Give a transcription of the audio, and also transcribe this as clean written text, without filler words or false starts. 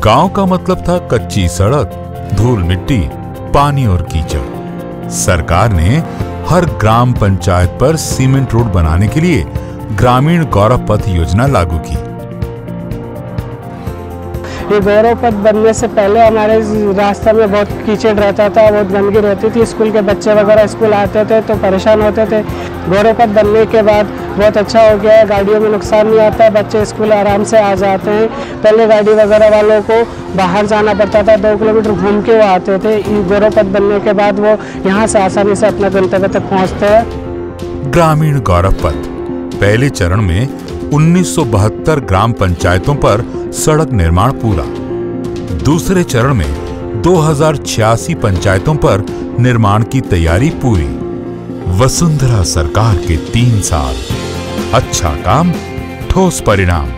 गांव का मतलब था कच्ची सड़क, धूल मिट्टी, पानी और कीचड़। सरकार ने हर ग्राम पंचायत पर सीमेंट रोड बनाने के लिए ग्रामीण गौरव पथ योजना लागू की। ये गौरव पथ बनने से पहले हमारे रास्ते में बहुत कीचड़ रहता था, बहुत गंदगी रहती थी। स्कूल के बच्चे वगैरह स्कूल आते थे तो परेशान होते थे। गौरव पथ बनने के बाद बहुत अच्छा हो गया है, गाड़ियों में नुकसान नहीं आता, बच्चे स्कूल आराम से आ जाते हैं। पहले गाड़ी वगैरह वालों को बाहर जाना पड़ता था, 2 किलोमीटर घूम के वो आते थे। गौरव पथ बनने के बाद वो यहाँ से आसानी से अपने गंतव्य तक पहुँचते हैं। ग्रामीण गौरव पथ पहले चरण में 1972 ग्राम पंचायतों पर सड़क निर्माण पूरा। दूसरे चरण में 2086 पंचायतों पर निर्माण की तैयारी पूरी। वसुंधरा सरकार के 3 साल, अच्छा काम, ठोस परिणाम।